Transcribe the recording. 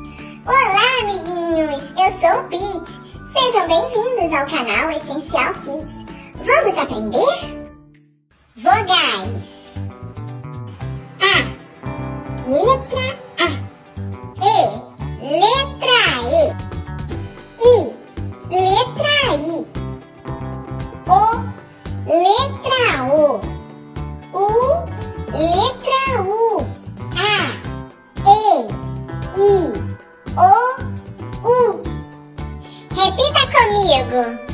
Olá, amiguinhos! Eu sou o Pete. Sejam bem-vindos ao canal Essencial Kids. Vamos aprender? Vogais. A. Letra A. E. Letra E. I. Letra I. O. Letra O. U. Letra U. A. E. I. O. U. Repita comigo.